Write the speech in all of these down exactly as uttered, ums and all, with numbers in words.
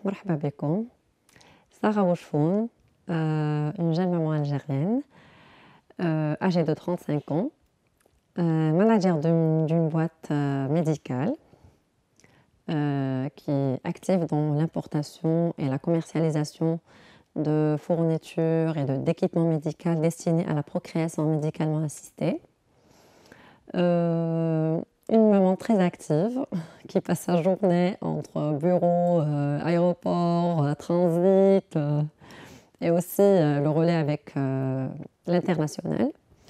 مرحبا بكم. Sarah Wouchfoun, euh, une jeune maman algérienne, euh, âgée de trente-cinq ans, euh, manager d'une d'une boîte euh, médicale euh, qui est active dans l'importation et la commercialisation de fournitures et de- d'équipements médicaux destinés à la procréation médicalement assistée. Euh, une maman très active qui passe sa journée entre bureau, euh, aéroport, euh, transit euh, et aussi euh, le relais avec euh, l'international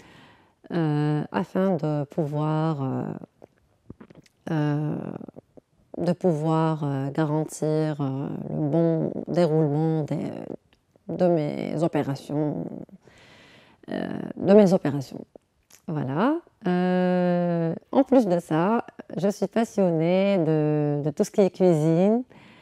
euh, afin de pouvoir, euh, euh, de pouvoir euh, garantir euh, le bon déroulement des- de mes opérations. euh, de mes opérations. Voilà. Euh, en plus de ça, je suis passionnée de, de tout ce qui est cuisine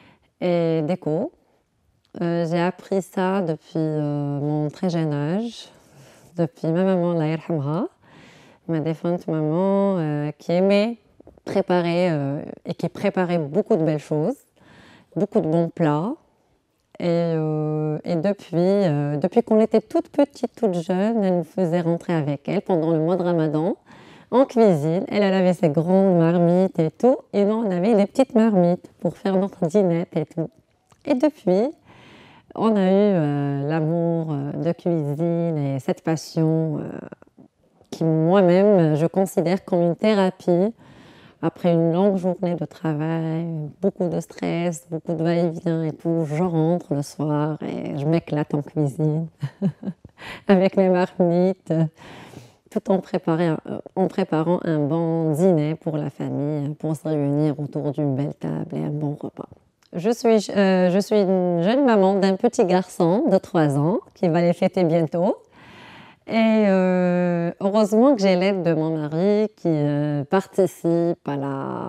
et déco. Euh, j'ai appris ça depuis euh, mon très jeune âge, depuis ma maman, Allah yarhamha, ma défunte maman, euh, qui aimait préparer euh, et qui préparait beaucoup de belles choses, beaucoup de bons plats. Et, euh, et depuis, euh, depuis qu'on était toute petite, toute jeune, elle nous faisait rentrer avec elle pendant le mois de Ramadan en cuisine. Elle, elle avait ses grandes marmites et tout, et nous, on avait les petites marmites pour faire notre dînette et tout. Et depuis, on a eu euh, l'amour euh, de cuisine et cette passion euh, qui, moi-même, je considère comme une thérapie. Après une longue journée de travail, beaucoup de stress, beaucoup de va-et-vient et tout, je rentre le soir et je m'éclate en cuisine avec mes marmites, tout en, préparant, en préparant un bon dîner pour la famille, pour se réunir autour d'une belle table et un bon repas. Je suis, euh, je suis une jeune maman d'un petit garçon de trois ans qui va les fêter bientôt. Et euh, heureusement que j'ai l'aide de mon mari qui euh, participe à la,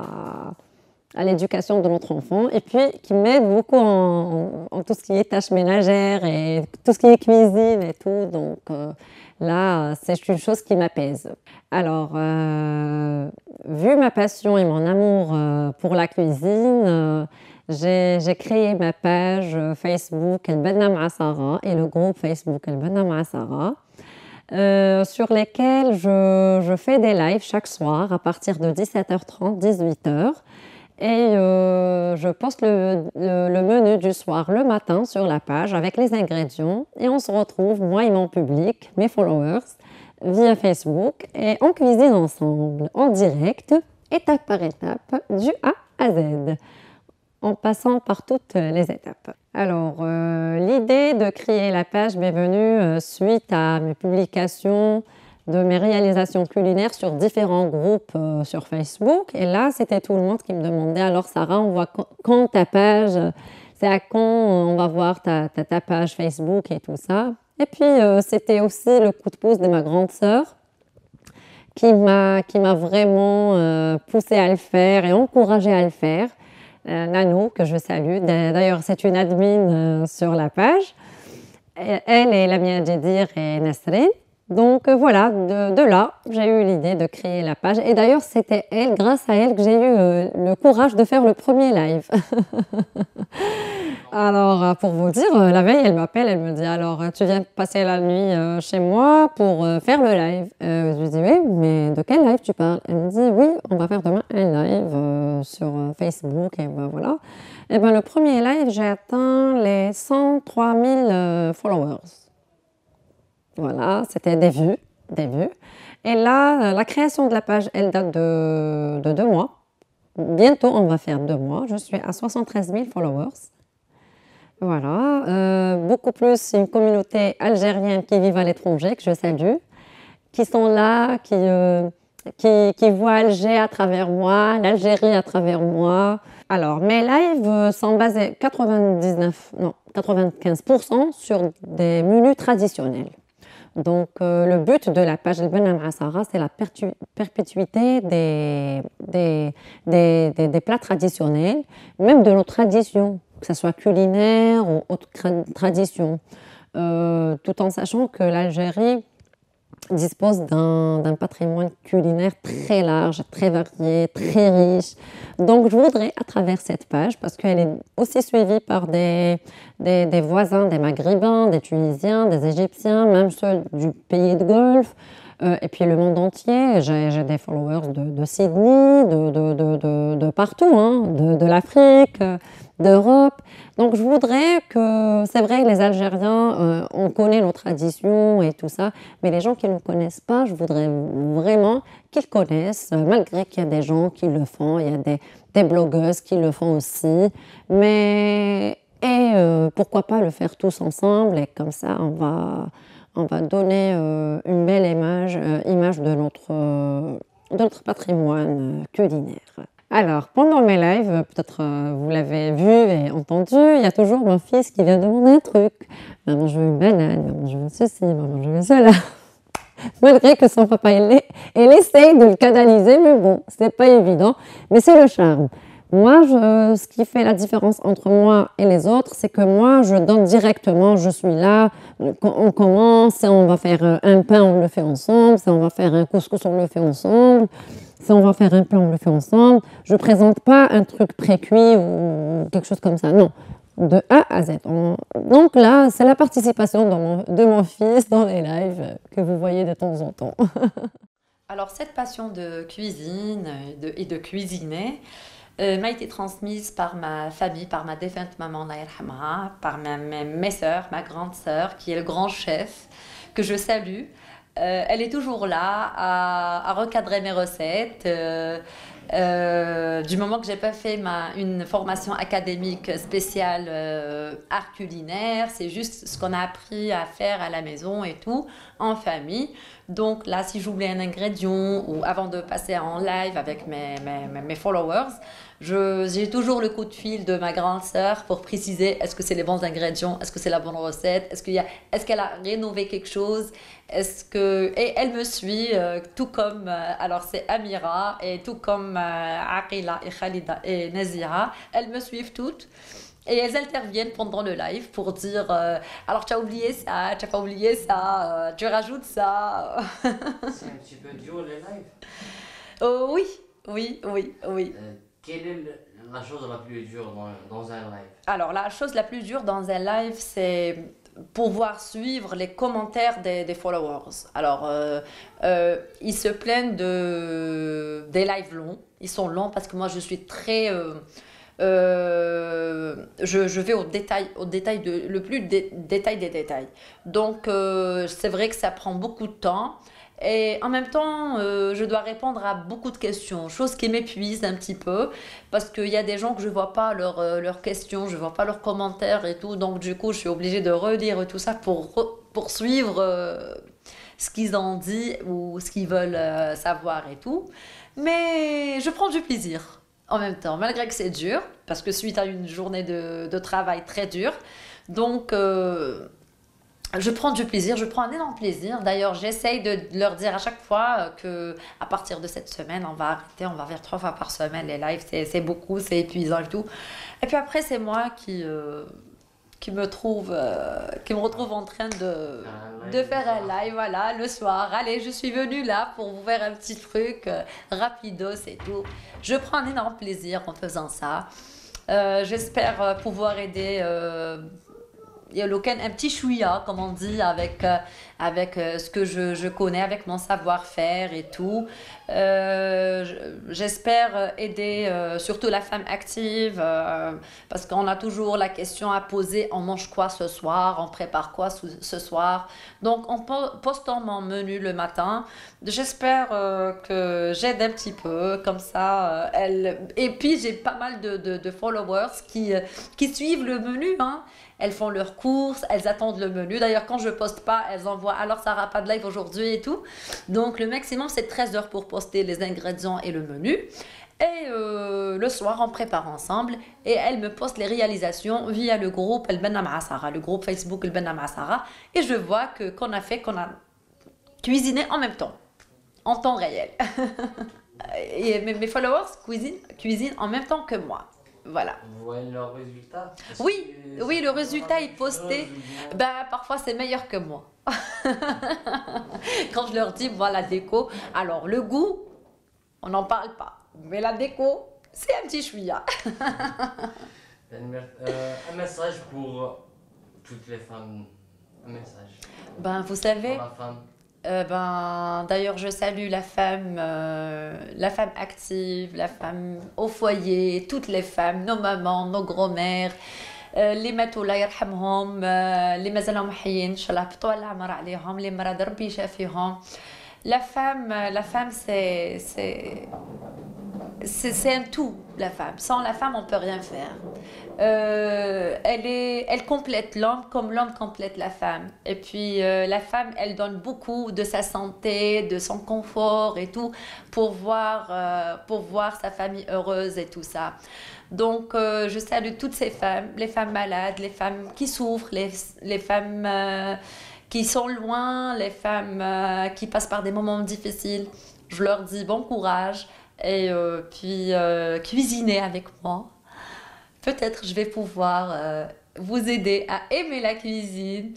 à l'éducation de notre enfant et puis qui m'aide beaucoup en, en, en tout ce qui est tâches ménagères et tout ce qui est cuisine et tout. Donc euh, là, c'est une chose qui m'apaise. Alors, euh, vu ma passion et mon amour euh, pour la cuisine, euh, j'ai, j'ai créé ma page Facebook El Benna M'a Sarah et le groupe Facebook El Benna M'a Sarah. Euh, sur lesquels je, je fais des lives chaque soir à partir de dix-sept heures trente, dix-huit heures. Et euh, je poste le, le, le menu du soir le matin sur la page avec les ingrédients. Et on se retrouve, moi et mon public, mes followers, via Facebook. Et on cuisine ensemble, en direct, étape par étape, du A à Z, en passant par toutes les étapes. Alors, euh, l'idée de créer la page m'est venue euh, suite à mes publications de mes réalisations culinaires sur différents groupes euh, sur Facebook. Et là, c'était tout le monde qui me demandait, alors Sarah, on voit quand, quand ta page, c'est à quand on va voir ta, ta, ta page Facebook et tout ça. Et puis, euh, c'était aussi le coup de pouce de ma grande sœur qui m'a, qui m'a vraiment euh, poussée à le faire et encouragée à le faire. Euh, Nano, que je salue. D'ailleurs, c'est une admin euh, sur la page. Elle et Lamia Djedir et Nasrin. Donc euh, voilà, de, de là, j'ai eu l'idée de créer la page. Et d'ailleurs, c'était elle, grâce à elle, que j'ai eu euh, le courage de faire le premier live. Alors, euh, pour vous dire, euh, la veille, elle m'appelle, elle me dit, alors, euh, tu viens passer la nuit euh, chez moi pour euh, faire le live. Euh, je lui dis, oui, mais de quel live tu parles? Elle me dit, oui, on va faire demain un live euh, sur euh, Facebook, et ben voilà. Et ben le premier live, j'ai atteint les cent trois mille euh, followers. Voilà, c'était des vues, des vues. Et là, euh, la création de la page, elle date de, de deux mois. Bientôt, on va faire deux mois. Je suis à soixante-treize mille followers. Voilà, euh, beaucoup plus une communauté algérienne qui vit à l'étranger, que je salue, qui sont là, qui, euh, qui, qui voient Alger à travers moi, l'Algérie à travers moi. Alors, mes lives sont basés quatre-vingt-dix-neuf, non, quatre-vingt-quinze pour cent sur des menus traditionnels. Donc, euh, le but de la page El Benna M'a Sarah, c'est la perpétuité des, des, des, des, des plats traditionnels, même de nos traditions, que ce soit culinaire ou autre tradition, euh, tout en sachant que l'Algérie dispose d'un patrimoine culinaire très large, très varié, très riche. Donc, je voudrais, à travers cette page, parce qu'elle est aussi suivie par des, des, des voisins, des Maghrébins, des Tunisiens, des Égyptiens, même ceux du pays de Golfe, euh, et puis le monde entier. J'ai des followers de, de Sydney, de, de, de, de, de partout, hein, de, de l'Afrique, d'Europe. Donc, je voudrais que, c'est vrai, les Algériens, euh, on connaît nos traditions et tout ça, mais les gens qui ne connaissent pas, je voudrais vraiment qu'ils connaissent, malgré qu'il y a des gens qui le font, il y a des, des blogueuses qui le font aussi, mais et euh, pourquoi pas le faire tous ensemble, et comme ça, on va, on va donner euh, une belle image, euh, image de notre, euh, de notre patrimoine culinaire. Alors, pendant mes lives, peut-être euh, vous l'avez vu et entendu, il y a toujours mon fils qui vient demander un truc. Maman, je veux une banane, maman, je veux ceci, maman, je veux cela. Malgré que son papa, il, il essaye de le canaliser, mais bon, c'est pas évident. Mais c'est le charme. Moi, je, ce qui fait la différence entre moi et les autres, c'est que moi, je donne directement, je suis là, on commence, et on va faire un pain, on le fait ensemble, si on va faire un couscous, on le fait ensemble. Si on va faire un plat, on le fait ensemble. Je ne présente pas un truc pré-cuit ou quelque chose comme ça. Non, de A à Z. On... Donc là, c'est la participation de mon, de mon fils dans les lives que vous voyez de temps en temps. Alors, cette passion de cuisine et de, et de cuisiner euh, m'a été transmise par ma famille, par ma défunte maman, Allah yarhamha, par ma, mes, mes sœurs, ma grande sœur, qui est le grand chef, que je salue. Euh, elle est toujours là à, à recadrer mes recettes. Euh, euh, du moment que j'ai pas fait ma, une formation académique spéciale euh, art culinaire, c'est juste ce qu'on a appris à faire à la maison et tout, en famille. Donc là, si j'oublie un ingrédient ou avant de passer en live avec mes, mes, mes followers, j'ai toujours le coup de fil de ma grande sœur pour préciser est-ce que c'est les bons ingrédients, est-ce que c'est la bonne recette, est-ce qu'il y a, est-ce qu'elle a rénové quelque chose, est-ce que et elle me suit euh, tout comme euh, alors c'est Amira et tout comme euh, Aqila et Khalida et Nazira, elles me suivent toutes. Et elles interviennent pendant le live pour dire euh, alors tu as oublié ça, tu n'as pas oublié ça, euh, tu rajoutes ça. C'est un petit peu dur les lives. Oh, oui, oui, oui, oui. Euh, quelle est le, la chose la plus dure dans, dans un live? Alors la chose la plus dure dans un live, c'est pouvoir suivre les commentaires des, des followers. Alors, euh, euh, ils se plaignent de, des lives longs. Ils sont longs parce que moi, je suis très... Euh, Euh, je, je vais au détail, au détail de, le plus dé, détail des détails. Donc, euh, c'est vrai que ça prend beaucoup de temps. Et en même temps, euh, je dois répondre à beaucoup de questions, chose qui m'épuise un petit peu, parce qu'il y a des gens que je ne vois pas leurs euh, leurs questions, je ne vois pas leurs commentaires et tout. Donc, du coup, je suis obligée de relire tout ça pour poursuivre euh, ce qu'ils ont dit ou ce qu'ils veulent euh, savoir et tout. Mais je prends du plaisir. En même temps, malgré que c'est dur, parce que suite à une journée de, de travail très dure, donc euh, je prends du plaisir, je prends un énorme plaisir. D'ailleurs, j'essaye de leur dire à chaque fois que à partir de cette semaine, on va arrêter, on va faire trois fois par semaine les lives, c'est beaucoup, c'est épuisant et tout. Et puis après, c'est moi qui... Euh, qui me trouve, euh, qui me retrouve en train de, de faire un live, voilà, le soir. Allez, je suis venue là pour vous faire un petit truc euh, rapidos et tout. Je prends un énorme plaisir en faisant ça. Euh, J'espère pouvoir aider euh, Yoloken un petit chouïa, comme on dit, avec, euh, avec euh, ce que je, je connais, avec mon savoir-faire et tout. Euh, J'espère aider euh, surtout la femme active, euh, parce qu'on a toujours la question à poser, on mange quoi ce soir, on prépare quoi ce soir. Donc en postant mon menu le matin, j'espère euh, que j'aide un petit peu, comme ça. Euh, elle... Et puis j'ai pas mal de, de, de followers qui, euh, qui suivent le menu, hein. Elles font leurs courses, elles attendent le menu. D'ailleurs, quand je poste pas, elles envoient alors ça n'aura pas de live aujourd'hui et tout. Donc le maximum c'est treize heures pour poster les ingrédients et le menu. Et euh, le soir, on prépare ensemble et elles me postent les réalisations via le groupe El Benna Ma'a Sara, le groupe Facebook El Benna Ma'a Sara. Et je vois que qu'on a fait, qu'on a cuisiné en même temps, en temps réel. Et mes, mes followers cuisinent, cuisinent en même temps que moi. Voilà. Vous voyez le résultat? Oui, oui, le résultat est posté. Ben, parfois, c'est meilleur que moi. Quand je leur dis, voilà, la déco, alors le goût, on n'en parle pas. Mais la déco, c'est un petit chouïa. euh, un message pour toutes les femmes. Un message. Ben, vous savez, pour la femme. Euh, ben, d'ailleurs, je salue la femme, euh, la femme active, la femme au foyer, toutes les femmes, nos mamans, nos grands-mères, euh, les ماتوا الله يرحمهم, euh, les مازالهم حيين إن شاء الله بطول العمر عليهم, les مرضى ربي يشافيهم. La femme, la femme, c'est c'est c'est un tout, la femme. Sans la femme, on ne peut rien faire. Euh, elle, est, elle complète l'homme comme l'homme complète la femme. Et puis, euh, la femme, elle donne beaucoup de sa santé, de son confort et tout, pour voir, euh, pour voir sa famille heureuse et tout ça. Donc, euh, je salue toutes ces femmes, les femmes malades, les femmes qui souffrent, les, les femmes euh, qui sont loin, les femmes euh, qui passent par des moments difficiles. Je leur dis bon courage. Et euh, puis euh, cuisiner avec moi. Peut-être je vais pouvoir euh, vous aider à aimer la cuisine,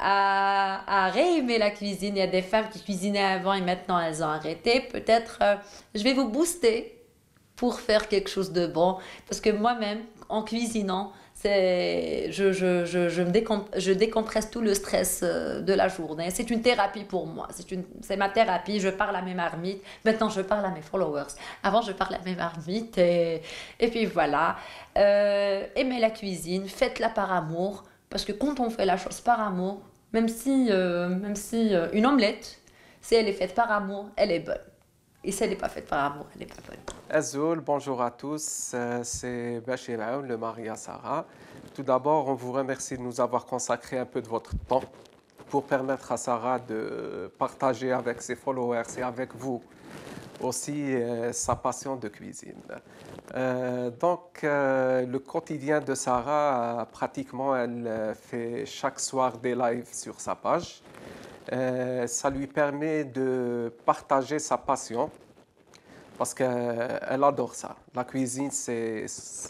à, à réaimer la cuisine. Il y a des femmes qui cuisinaient avant et maintenant elles ont arrêté. Peut-être euh, je vais vous booster pour faire quelque chose de bon. Parce que moi-même, en cuisinant, c'est, je, je, je, je, me décomp je décompresse tout le stress de la journée. C'est une thérapie pour moi. C'est ma thérapie. Je parle à mes marmites. Maintenant, je parle à mes followers. Avant, je parlais à mes marmites. Et, et puis voilà. Euh, aimez la cuisine. Faites-la par amour. Parce que quand on fait la chose par amour, même si, euh, même si euh, une omelette, si elle est faite par amour, elle est bonne. Et si elle n'est pas faite par amour, elle n'est pas bonne. Azoul, bonjour à tous, c'est Bachir Aoun, le mari à Sarah. Tout d'abord, on vous remercie de nous avoir consacré un peu de votre temps pour permettre à Sarah de partager avec ses followers et avec vous aussi euh, sa passion de cuisine. Euh, donc, euh, le quotidien de Sarah, euh, pratiquement, elle fait chaque soir des lives sur sa page. Euh, ça lui permet de partager sa passion parce qu'elle adore ça. La cuisine, c'est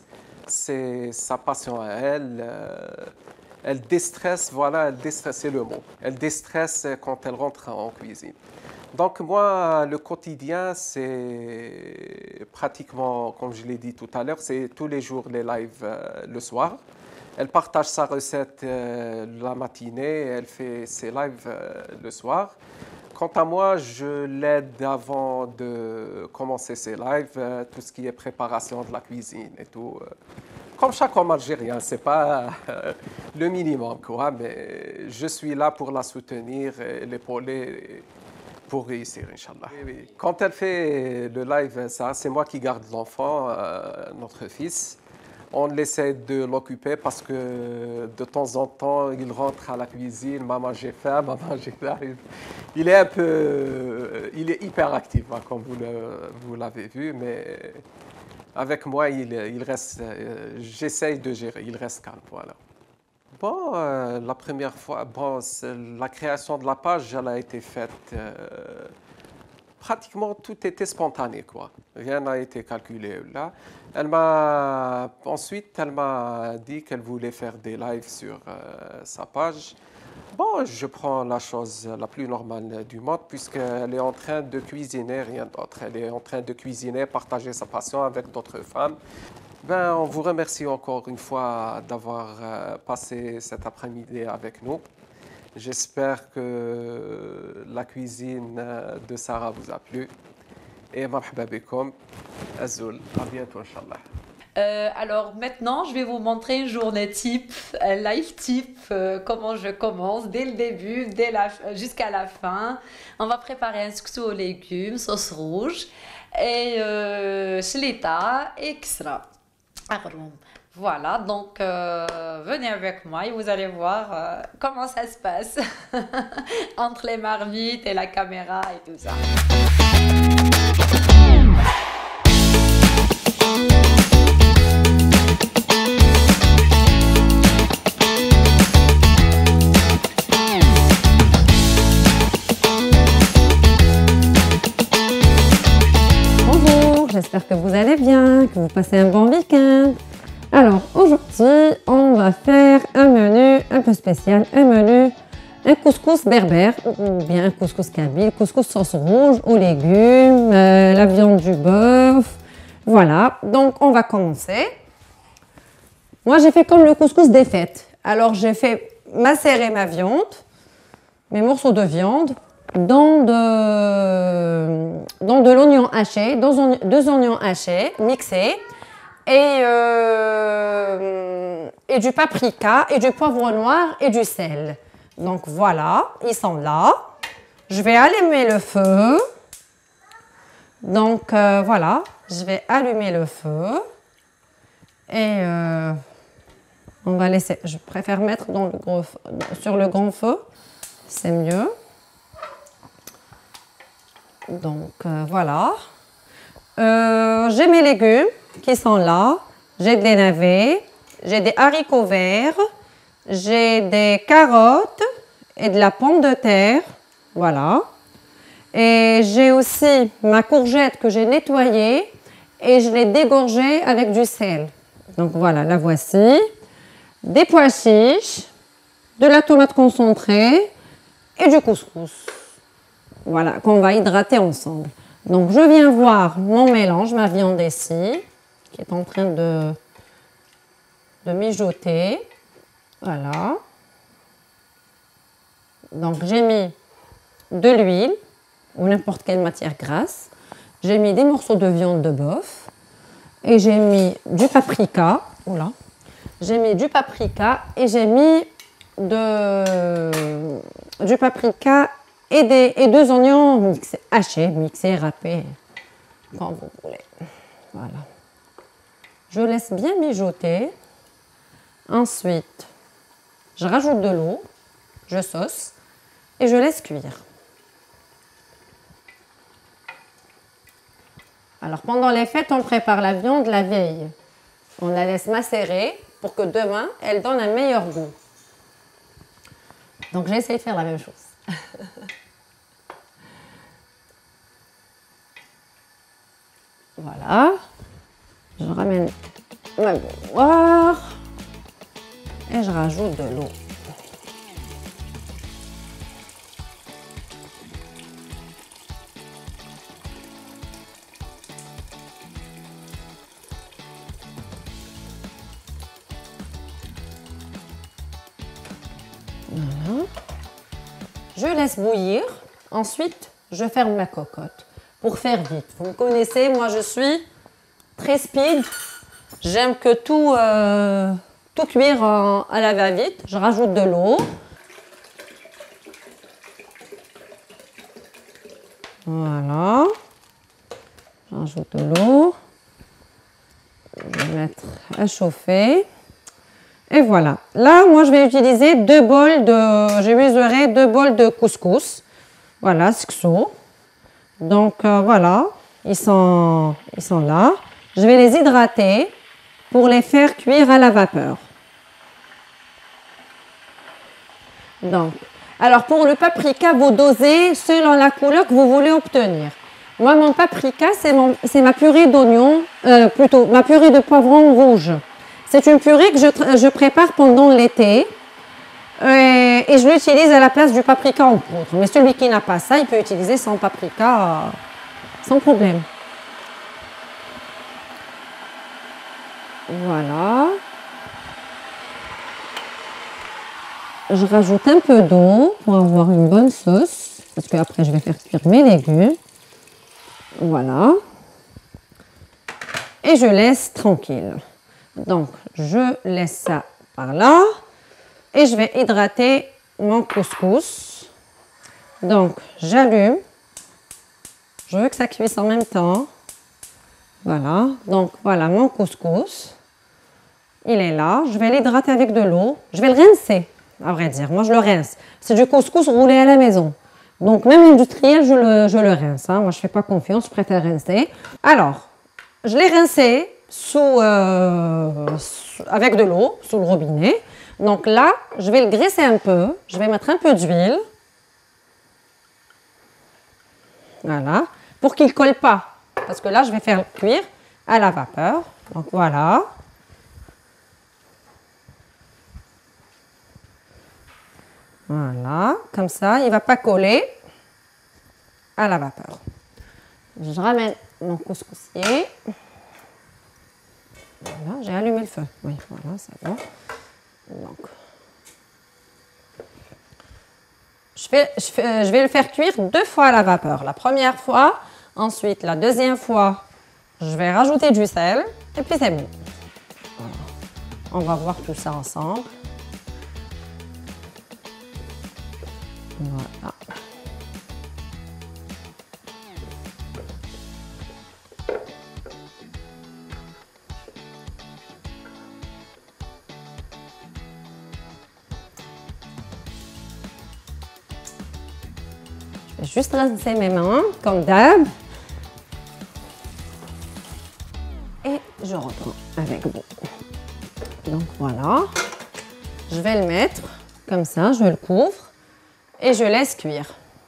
sa passion à elle. Euh, elle déstresse, voilà, elle déstresse, c'est le mot. Elle déstresse quand elle rentre en cuisine. Donc moi, le quotidien, c'est pratiquement, comme je l'ai dit tout à l'heure, c'est tous les jours les lives euh, le soir. Elle partage sa recette euh, la matinée, elle fait ses lives euh, le soir. Quant à moi, je l'aide avant de commencer ses lives, euh, tout ce qui est préparation de la cuisine et tout. Euh, comme chaque homme algérien, ce n'est pas euh, le minimum, quoi, mais je suis là pour la soutenir et l'épauler pour réussir, Inch'Allah. Oui, oui. Quand elle fait le live, ça, c'est moi qui garde l'enfant, euh, notre fils. On essaie de l'occuper parce que de temps en temps, il rentre à la cuisine, maman j'ai faim, maman j'ai faim. Il est un peu, il est hyper actif, hein, comme vous l'avez vu, mais avec moi, il, il reste, j'essaye de gérer, il reste calme, voilà. Bon, euh, la première fois, bon, la création de la page, elle a été faite, euh, pratiquement tout était spontané, quoi. Rien n'a été calculé là. Elle m'a ensuite, elle m'a dit qu'elle voulait faire des lives sur euh, sa page. Bon, je prends la chose la plus normale du monde puisqu'elle est en train de cuisiner, rien d'autre. Elle est en train de cuisiner, partager sa passion avec d'autres femmes. Ben, on vous remercie encore une fois d'avoir euh, passé cet après-midi avec nous. J'espère que la cuisine de Sarah vous a plu. Et marhaba bikoum, Azoul, à bientôt, Inch'Allah. Euh, alors maintenant, je vais vous montrer une journée type, un live type, euh, comment je commence dès le début, dès la, jusqu'à la fin. On va préparer un sksou aux légumes, sauce rouge, et euh, chlita et kisra. Voilà, donc euh, venez avec moi et vous allez voir euh, comment ça se passe entre les marmites et la caméra et tout ça. Bonjour, j'espère que vous allez bien, que vous passez un bon week-end. Alors aujourd'hui, on va faire un menu un peu spécial, un menu un couscous berbère ou bien un couscous kabyle, couscous sauce rouge aux légumes, euh, la viande du bœuf. Voilà, donc on va commencer. Moi, j'ai fait comme le couscous des fêtes. Alors, j'ai fait macérer ma viande, mes morceaux de viande, dans de, dans de l'oignon haché, dans deux oignons hachés, mixés, et, euh, et du paprika, et du poivre noir, et du sel. Donc, voilà, ils sont là. Je vais allumer le feu. Donc, euh, voilà, je vais allumer le feu. Et euh, on va laisser, je préfère mettre dans le gros, sur le grand feu, c'est mieux. Donc euh, voilà. Euh, j'ai mes légumes qui sont là. J'ai des navets, j'ai des haricots verts, j'ai des carottes et de la pomme de terre. Voilà. Et j'ai aussi ma courgette que j'ai nettoyée et je l'ai dégorgée avec du sel. Donc voilà, la voici. Des pois chiches, de la tomate concentrée et du couscous. Voilà, qu'on va hydrater ensemble. Donc je viens voir mon mélange, ma viande ici, qui est en train de, de mijoter. Voilà. Donc j'ai mis de l'huile ou n'importe quelle matière grasse. J'ai mis des morceaux de viande de bœuf et j'ai mis du paprika. Oula. J'ai mis du paprika et j'ai mis de, du paprika et, des, et deux oignons mixés, hachés, mixés, râpés, comme vous voulez. Voilà. Je laisse bien mijoter. Ensuite, je rajoute de l'eau, je sauce et je laisse cuire. Alors, pendant les fêtes, on prépare la viande la veille. On la laisse macérer pour que demain, elle donne un meilleur goût. Donc, j'ai essayé de faire la même chose. Voilà. Je ramène ma bouilloire et je rajoute de l'eau. Voilà. Je laisse bouillir. Ensuite, je ferme ma cocotte pour faire vite. Vous me connaissez, moi je suis très speed. J'aime que tout, euh, tout cuire en, à la va-vite. Je rajoute de l'eau. Voilà. Je rajoute de l'eau. Je vais mettre à chauffer. Et voilà. Là, moi, je vais utiliser deux bols de... J'ai mesuré deux bols de couscous. Voilà, sixo. Donc, euh, voilà. Ils sont, ils sont là. Je vais les hydrater pour les faire cuire à la vapeur. Donc, alors pour le paprika, vous dosez selon la couleur que vous voulez obtenir. Moi, mon paprika, c'est ma purée d'oignon, euh, plutôt ma purée de poivron rouge. C'est une purée que je, je prépare pendant l'été euh, et je l'utilise à la place du paprika en poudre. Mais celui qui n'a pas ça, il peut utiliser son paprika euh, sans problème. Voilà. Je rajoute un peu d'eau pour avoir une bonne sauce, parce qu'après je vais faire cuire mes légumes. Voilà. Et je laisse tranquille. Donc, je laisse ça par là. Et je vais hydrater mon couscous. Donc, j'allume. Je veux que ça cuise en même temps. Voilà. Donc, voilà mon couscous. Il est là. Je vais l'hydrater avec de l'eau. Je vais le rincer, à vrai dire. Moi, je le rince. C'est du couscous roulé à la maison. Donc, même industriel, je le, je le rince. Hein. Moi, je ne fais pas confiance. Je préfère rincer. Alors, je l'ai rincé sous, euh, sous, avec de l'eau, sous le robinet. Donc là, je vais le graisser un peu. Je vais mettre un peu d'huile. Voilà. Pour qu'il ne colle pas. Parce que là, je vais faire cuire à la vapeur. Donc voilà. Voilà, comme ça, il ne va pas coller à la vapeur. Je ramène mon couscoussier. Voilà, j'ai allumé le feu. Oui, voilà, c'est bon. Donc, je, fais, je, fais, je vais le faire cuire deux fois à la vapeur. La première fois, ensuite la deuxième fois, je vais rajouter du sel et puis c'est bon. Voilà. On va voir tout ça ensemble. Voilà. Je vais juste rincer mes mains, comme d'hab. Et je reprends avec vous. Donc voilà. Je vais le mettre comme ça, je le couvre et je laisse cuire.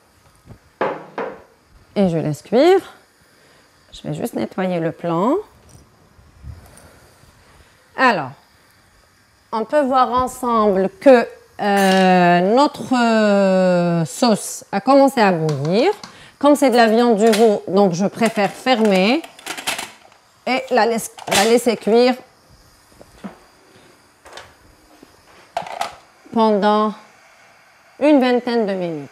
Et je laisse cuire. Je vais juste nettoyer le plan. Alors, on peut voir ensemble que euh, notre euh, sauce a commencé à bouillir. Comme c'est de la viande du veau, donc je préfère fermer et la, laisse, la laisser cuire pendant une vingtaine de minutes.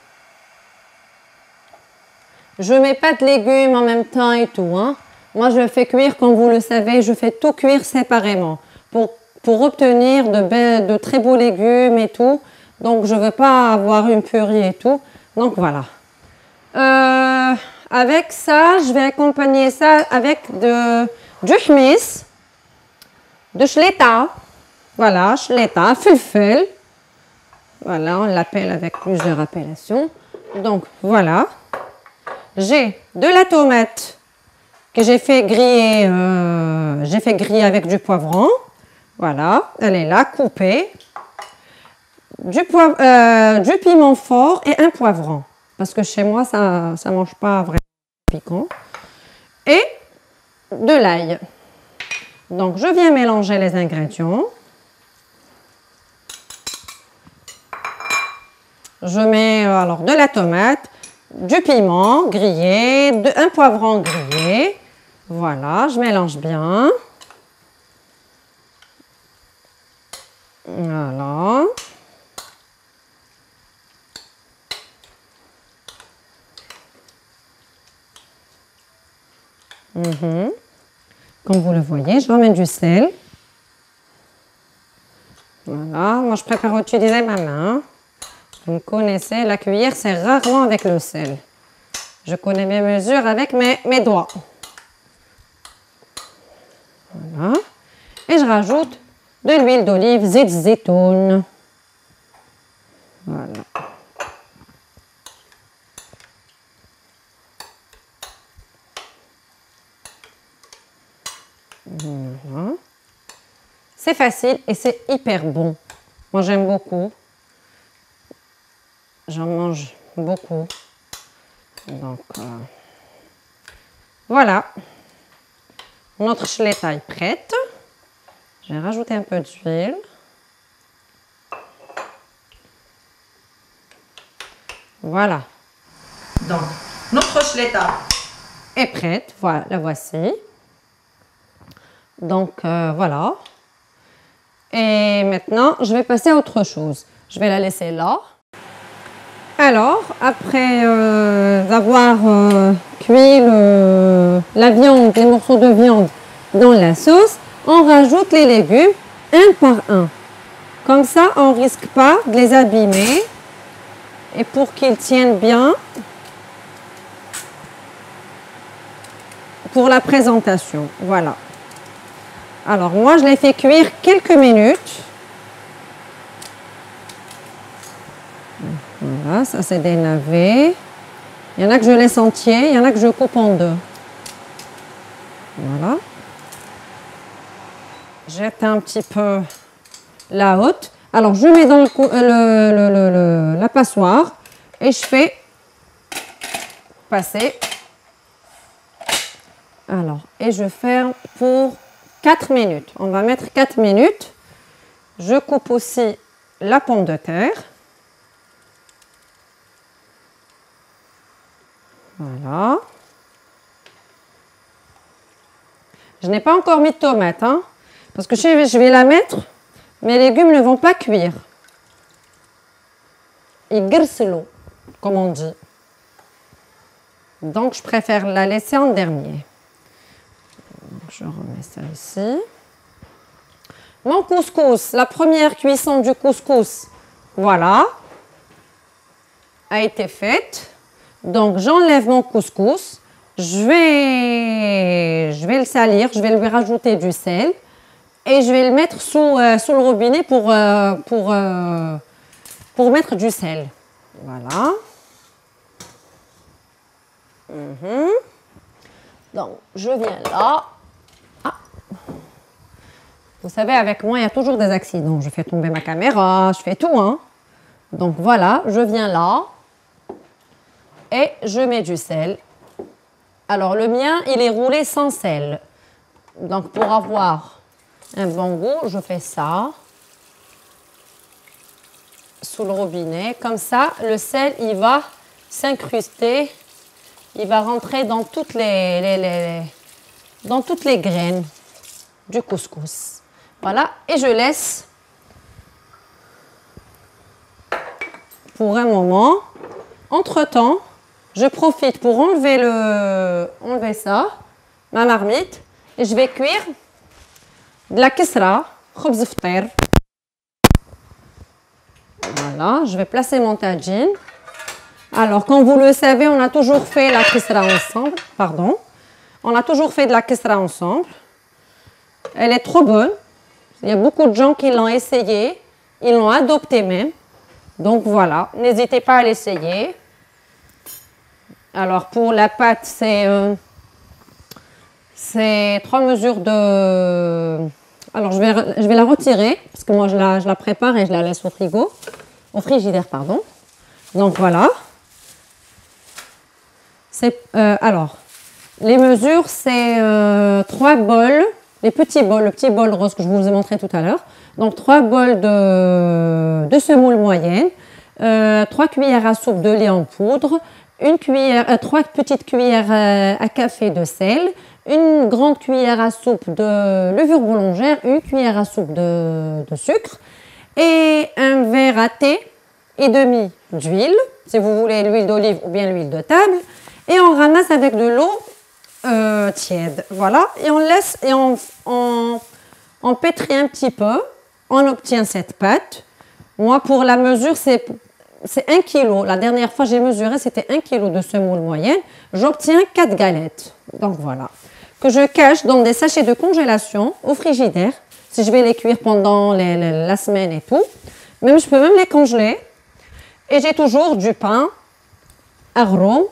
Je ne mets pas de légumes en même temps et tout. Hein. Moi, je le fais cuire, comme vous le savez, je fais tout cuire séparément pour, pour obtenir de, be- de très beaux légumes et tout. Donc, je ne veux pas avoir une purée et tout. Donc, voilà. Euh, avec ça, je vais accompagner ça avec de, du hmis, de shleta. Voilà, shleta, fulfel. Voilà, on l'appelle avec plusieurs appellations. Donc, voilà. J'ai de la tomate que j'ai fait griller, euh, j'ai fait griller avec du poivron. Voilà, elle est là, coupée. Du, poivre, euh, du piment fort et un poivron. Parce que chez moi, ça ne mange pas vraiment piquant. Et de l'ail. Donc, je viens mélanger les ingrédients. Je mets euh, alors de la tomate, du piment grillé, de, un poivron grillé. Voilà, je mélange bien. Voilà. Mmh. Comme vous le voyez, je ramène du sel. Voilà, moi je préfère utiliser ma main. Vous me connaissez, la cuillère c'est rarement avec le sel. Je connais mes mesures avec mes, mes doigts. Voilà. Et je rajoute de l'huile d'olive zit zitoun. Voilà. Voilà. C'est facile et c'est hyper bon. Moi j'aime beaucoup. J'en mange beaucoup. Donc euh, voilà. Notre shleta est prête. Je vais rajouter un peu d'huile. Voilà. Donc notre shleta est prête. Voilà, la voici. Donc euh, voilà. Et maintenant, je vais passer à autre chose. Je vais la laisser là. Alors, après euh, avoir euh, cuit le, la viande, les morceaux de viande dans la sauce, on rajoute les légumes un par un. Comme ça, on ne risque pas de les abîmer. Et pour qu'ils tiennent bien pour la présentation. Voilà. Alors, moi, je les fais cuire quelques minutes. Voilà, ça c'est des navets. Il y en a que je laisse entier, il y en a que je coupe en deux. Voilà. Jette un petit peu la haute. Alors, je mets dans le, le, le, le, le, la passoire et je fais passer. Alors, et je ferme pour quatre minutes. On va mettre quatre minutes. Je coupe aussi la pomme de terre. Voilà. Je n'ai pas encore mis de tomate, hein, parce que je vais la mettre, mes légumes ne vont pas cuire. Ils grissent l'eau, comme on dit. Donc, je préfère la laisser en dernier. Je remets ça ici. Mon couscous, la première cuisson du couscous, voilà, a été faite. Donc, j'enlève mon couscous. Je vais, je vais le salir, je vais lui rajouter du sel et je vais le mettre sous, euh, sous le robinet pour, euh, pour, euh, pour mettre du sel. Voilà. Mmh. Donc, je viens là. Ah. Vous savez, avec moi, il y a toujours des accidents. Je fais tomber ma caméra, je fais tout, hein. Donc, voilà, je viens là et je mets du sel. Alors, le mien, il est roulé sans sel. Donc, pour avoir un bon goût, je fais ça sous le robinet. Comme ça, le sel, il va s'incruster. Il va rentrer dans toutes les, les, les, dans toutes les graines du couscous. Voilà. Et je laisse pour un moment. Entre-temps, je profite pour enlever, le, enlever ça, ma marmite, et je vais cuire de la kisra, khubz ftir. Voilà, je vais placer mon tagine. Alors, comme vous le savez, on a toujours fait la kisra ensemble, pardon. On a toujours fait de la kisra ensemble. Elle est trop bonne. Il y a beaucoup de gens qui l'ont essayé, ils l'ont adoptée même. Donc voilà, n'hésitez pas à l'essayer. Alors, pour la pâte, c'est euh, trois mesures de... Alors, je vais, je vais la retirer, parce que moi, je la, je la prépare et je la laisse au frigo. Au frigidaire, pardon. Donc, voilà. Euh, alors, les mesures, c'est euh, trois bols, les petits bols, le petit bol rose que je vous ai montré tout à l'heure. Donc, trois bols de, de semoule moyenne, euh, trois cuillères à soupe de lait en poudre, une cuillère, euh, trois petites cuillères euh, à café de sel, une grande cuillère à soupe de levure boulangère, une cuillère à soupe de, de sucre et un verre à thé et demi d'huile, si vous voulez l'huile d'olive ou bien l'huile de table, et on ramasse avec de l'eau euh, tiède. Voilà, et on laisse et on, on, on pétrit un petit peu, on obtient cette pâte. Moi, pour la mesure, c'est C'est un kilo. La dernière fois, j'ai mesuré, c'était un kilo de semoule moyenne. J'obtiens quatre galettes. Donc voilà. Que je cache dans des sachets de congélation au frigidaire. Si je vais les cuire pendant les, les, la semaine et tout. Même, je peux même les congeler. Et j'ai toujours du pain, arôme.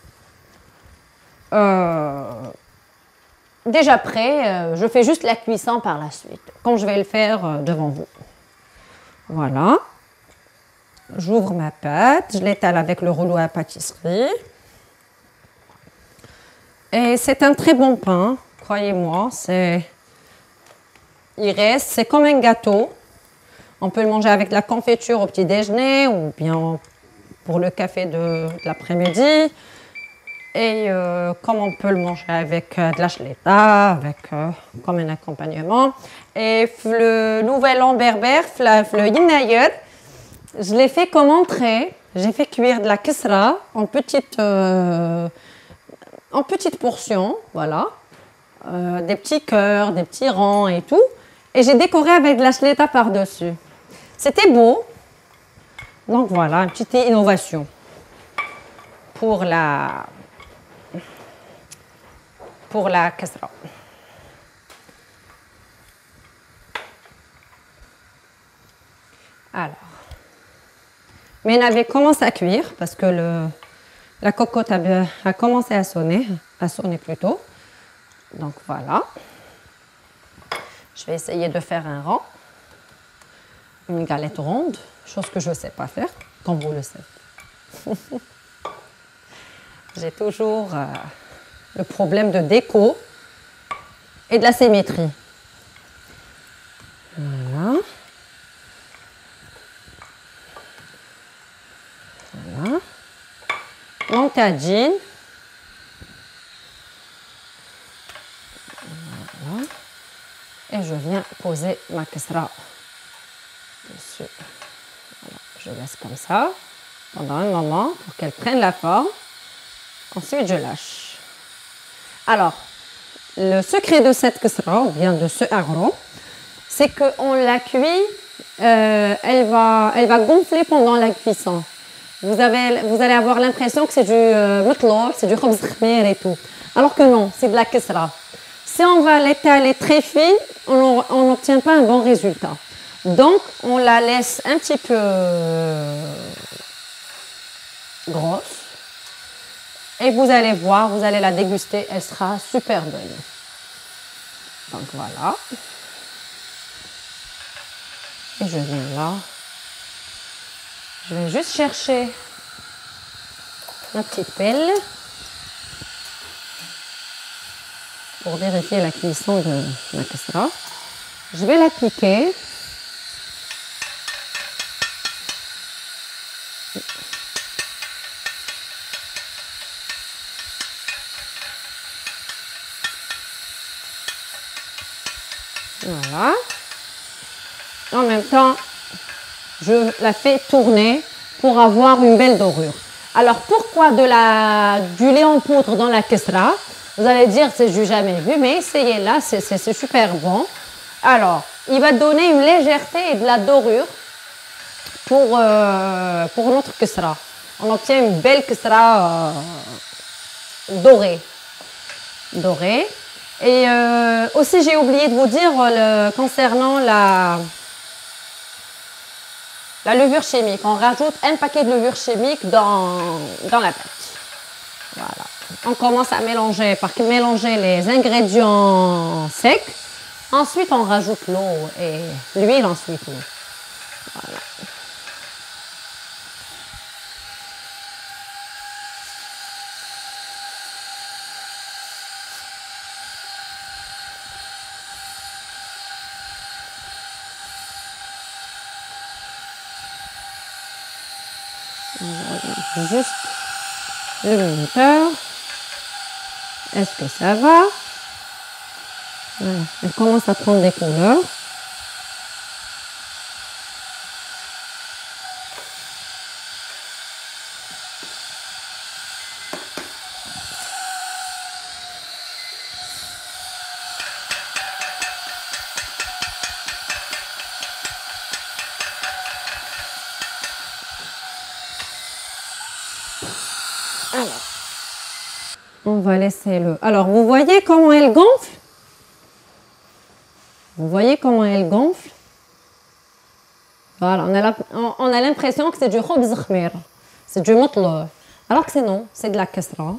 Euh, déjà prêt. Euh, je fais juste la cuisson par la suite. Quand je vais le faire euh, devant vous. Voilà. J'ouvre ma pâte, je l'étale avec le rouleau à pâtisserie. Et c'est un très bon pain, croyez-moi. Il reste, c'est comme un gâteau. On peut le manger avec de la confiture au petit déjeuner ou bien pour le café de, de l'après-midi. Et euh, comme on peut le manger avec euh, de la chleta, avec euh, comme un accompagnement. Et le nouvel an berbère, le yinayer, je l'ai fait comme entrée. J'ai fait cuire de la kisra en petites, euh, en petites portions, voilà. Euh, des petits cœurs, des petits rangs et tout. Et j'ai décoré avec de la chleta par-dessus. C'était beau. Donc voilà, une petite innovation pour la, pour la kisra. Alors. Mais elle avait commencé à cuire parce que le, la cocotte a, a commencé à sonner, à sonner plutôt. Donc voilà. Je vais essayer de faire un rond, une galette ronde, chose que je ne sais pas faire, comme vous le savez. J'ai toujours euh, le problème de déco et de la symétrie. Voilà. Voilà. Mon tagine, Et je viens poser ma kasra dessus. Voilà, je laisse comme ça pendant un moment pour qu'elle prenne la forme. Ensuite, je lâche. Alors, le secret de cette kasra, ou bien de ce agro, c'est qu'on la cuit, euh, elle, va, elle va gonfler pendant la cuisson. Vous, avez, vous allez avoir l'impression que c'est du euh, mutlour, c'est du khobz khmir et tout. Alors que non, c'est de la kasra. Si on va l'étaler très fine, on n'obtient pas un bon résultat. Donc, on la laisse un petit peu grosse. Et vous allez voir, vous allez la déguster, elle sera super bonne. Donc voilà. Et je viens là. Je vais juste chercher ma petite pelle pour vérifier la cuisson de la kasra. Je vais la piquer. Voilà. En même temps, je la fais tourner pour avoir une belle dorure. Alors, pourquoi de la, du lait en poudre dans la kasra? Vous allez dire, c'est du jamais vu, mais essayez-la, c'est super bon. Alors, il va donner une légèreté et de la dorure pour, euh, pour notre kasra. On obtient une belle kasra euh, dorée. dorée. Et euh, aussi, j'ai oublié de vous dire le, concernant la, la levure chimique. On rajoute un paquet de levure chimique dans, dans la pâte. Voilà. On commence à mélanger, par mélanger les ingrédients secs. Ensuite, on rajoute l'eau et l'huile ensuite. Voilà. Juste le minuteur. Est-ce que ça va? Voilà. Elle commence à prendre des couleurs. Alors, on va laisser le... Alors, vous voyez comment elle gonfle? Vous voyez comment elle gonfle? Voilà, on a l'impression que c'est du khobz khmir, c'est du mutlour. Alors que c'est non, c'est de la kasra.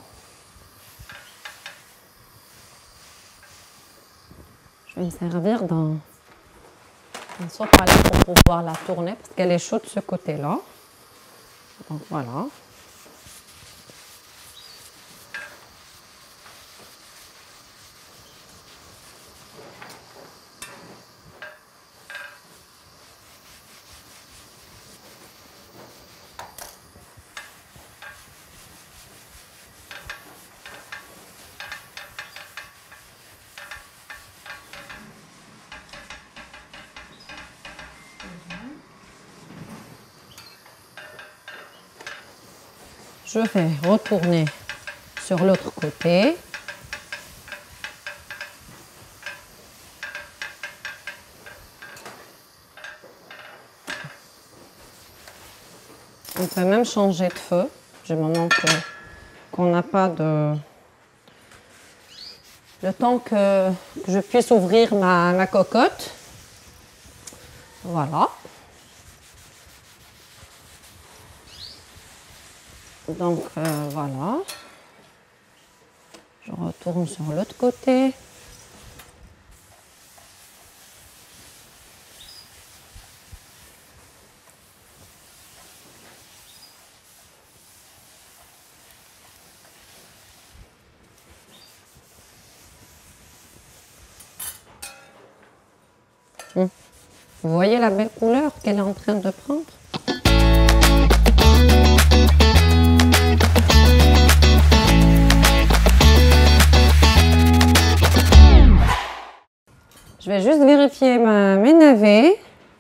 Je vais me servir d'un sopalin pour pouvoir la tourner parce qu'elle est chaude de ce côté-là. Donc voilà. Je vais retourner sur l'autre côté. On peut même changer de feu du moment que qu'on n'a pas de... Le temps que, que je puisse ouvrir ma, ma cocotte. Voilà. Donc euh, voilà, je retourne sur l'autre côté. Hum. Vous voyez la belle couleur qu'elle est en train de prendre? Je vais juste vérifier ma, mes navets.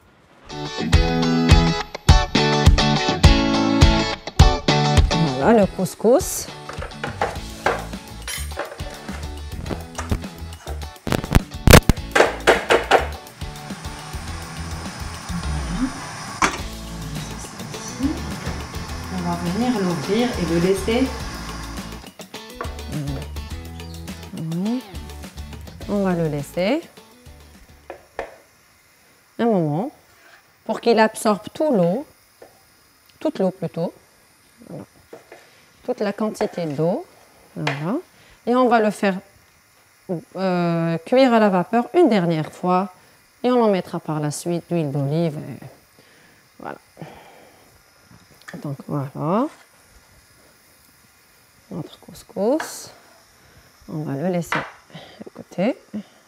Voilà le couscous. On va venir l'ouvrir et le laisser. Oui. On va le laisser un moment pour qu'il absorbe tout l'eau, toute l'eau plutôt, voilà. Toute la quantité d'eau, voilà. Et on va le faire euh, cuire à la vapeur une dernière fois et on en mettra par la suite d'huile d'olive. Et... Voilà. Donc voilà notre couscous. On va le laisser de côté.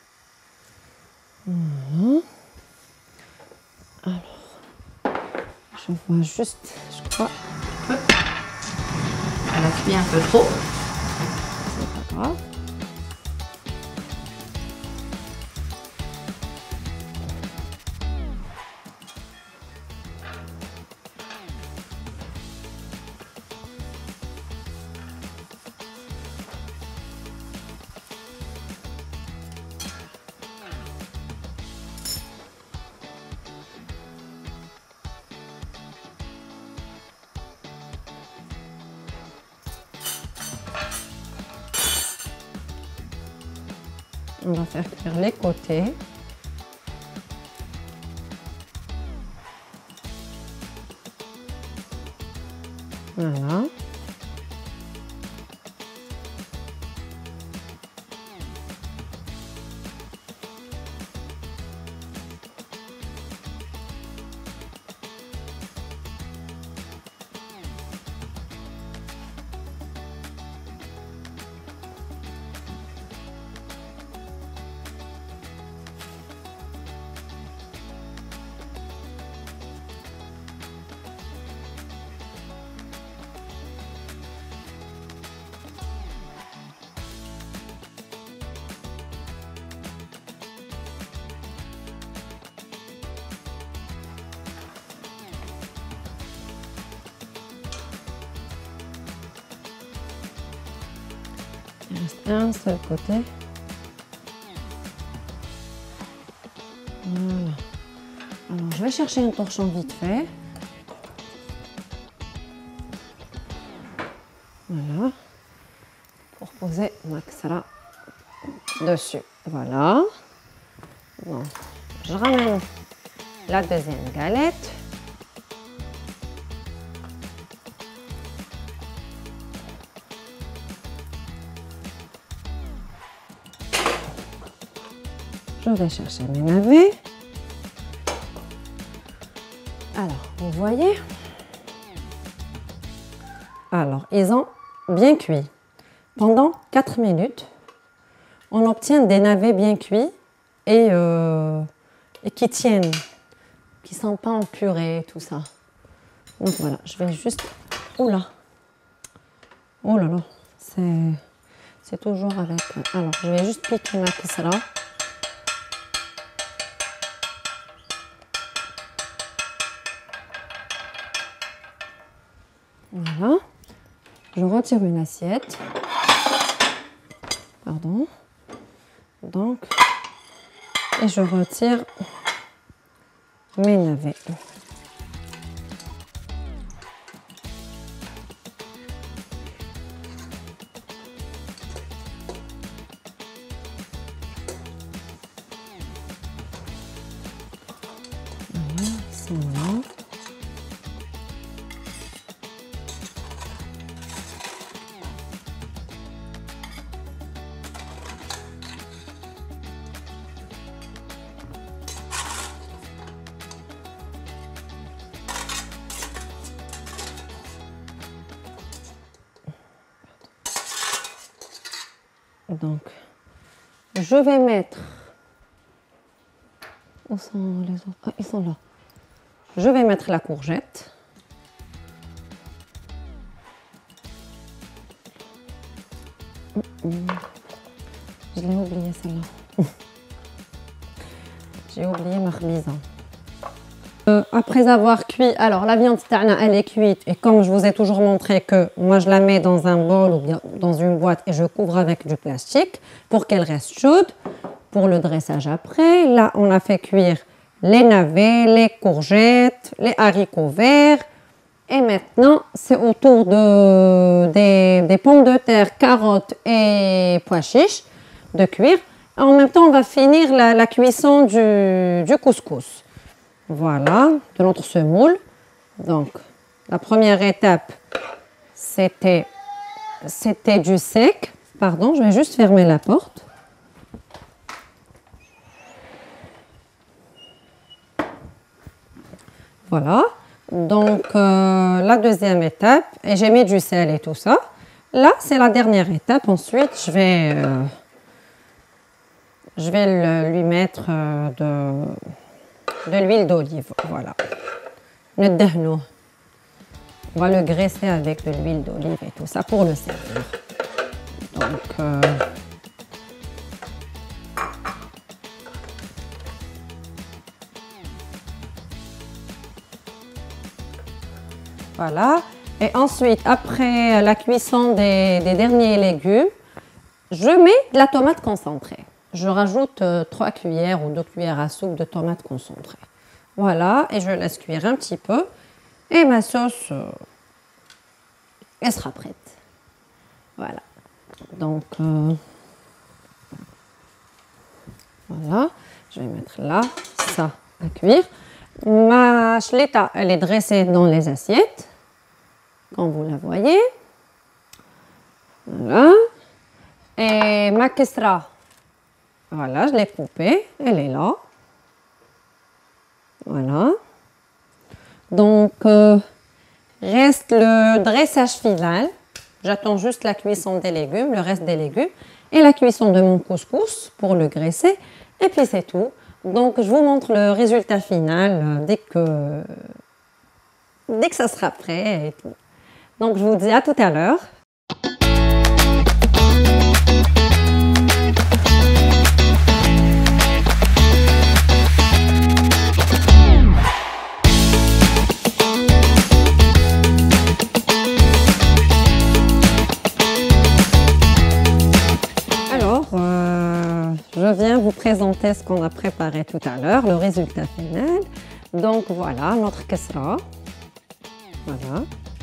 Voilà. Alors, je vois juste, je crois. Elle a cuit un peu trop. C'est pas grave. On va faire cuire les côtés. Voilà. Il reste un seul côté. Voilà. Alors, je vais chercher un torchon vite fait. Voilà. Pour poser ma ksara dessus. Voilà. Donc, je ramène la deuxième galette. Je vais chercher mes navets. Alors, vous voyez? Alors, ils ont bien cuit. Pendant quatre minutes, on obtient des navets bien cuits et, euh, et qui tiennent, qui ne sont pas en purée, tout ça. Donc voilà, je vais juste... Oh là! Oh là là! C'est toujours avec... Alors, je vais juste piquer ma kisra. Voilà, je retire une assiette, pardon, donc, et je retire mes navets. Voilà, ils sont là. Donc, je vais mettre... Où sont les autres? Ah, ils sont là. Je vais mettre la courgette. Je l'ai oublié celle-là. j'ai oublié ma remise. Euh, après avoir cuit, alors la viande elle est cuite et comme je vous ai toujours montré que moi je la mets dans un bol ou bien dans une boîte et je couvre avec du plastique pour qu'elle reste chaude pour le dressage après. Là on a fait cuire les navets, les courgettes, les haricots verts et maintenant c'est au tour de, des, des pommes de terre, carottes et pois chiches de cuire. En même temps on va finir la, la cuisson du, du couscous. Voilà, de notre semoule. Donc, la première étape, c'était c'était du sec. Pardon, je vais juste fermer la porte. Voilà. Donc, euh, la deuxième étape, et j'ai mis du sel et tout ça. Là, c'est la dernière étape. Ensuite, je vais, euh, je vais le, lui mettre euh, de... de l'huile d'olive, voilà. On va le graisser avec de l'huile d'olive et tout ça pour le servir. Donc, euh, voilà. Et ensuite, après la cuisson des, des derniers légumes, je mets de la tomate concentrée. Je rajoute euh, trois cuillères ou deux cuillères à soupe de tomates concentrées. Voilà, et je laisse cuire un petit peu. Et ma sauce, euh, elle sera prête. Voilà. Donc, euh, voilà. Je vais mettre là, ça, à cuire. Ma chleta, elle est dressée dans les assiettes, comme vous la voyez. Voilà. Et ma kesra, voilà, je l'ai coupée, elle est là. Voilà. Donc, euh, reste le dressage final. J'attends juste la cuisson des légumes, le reste des légumes, et la cuisson de mon couscous pour le graisser. Et puis c'est tout. Donc, je vous montre le résultat final euh, dès que, dès que ça sera prêt et tout. Donc, je vous dis à tout à l'heure. Je viens vous présenter ce qu'on a préparé tout à l'heure, le résultat final. Donc voilà, notre kesra. Voilà.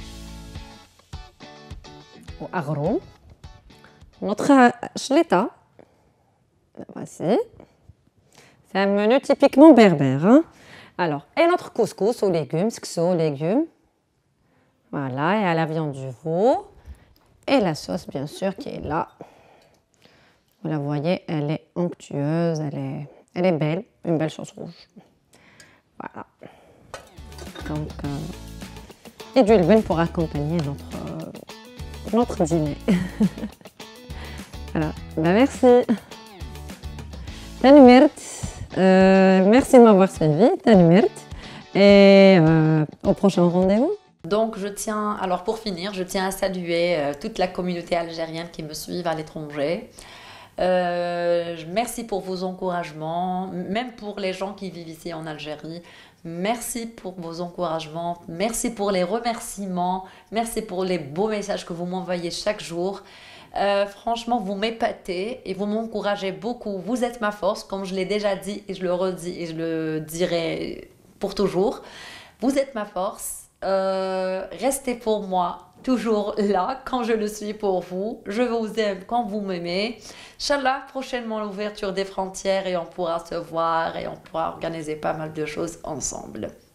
Au aghroum. Notre chleta. Voici. C'est un menu typiquement berbère. Hein. Alors, et notre couscous aux légumes, skso aux légumes. Voilà, et à la viande du veau. Et la sauce, bien sûr, qui est là. Vous la voyez, elle est onctueuse, elle est, elle est belle, une belle sauce rouge. Voilà. Donc, euh, et du lben pour accompagner notre, euh, notre dîner. Voilà. Ben, merci. Tanumert. Euh, merci de m'avoir suivi. Tanumert. Et euh, au prochain rendez-vous. Donc, je tiens, alors pour finir, je tiens à saluer euh, toute la communauté algérienne qui me suit à l'étranger. Euh, merci pour vos encouragements, même pour les gens qui vivent ici en Algérie. Merci pour vos encouragements, merci pour les remerciements, merci pour les beaux messages que vous m'envoyez chaque jour. Euh, franchement, vous m'épatez et vous m'encouragez beaucoup. Vous êtes ma force, comme je l'ai déjà dit et je le redis et je le dirai pour toujours. Vous êtes ma force. Euh, restez pour moi toujours là quand je le suis pour vous. Je vous aime quand vous m'aimez. Inch'Allah, prochainement l'ouverture des frontières et on pourra se voir et on pourra organiser pas mal de choses ensemble.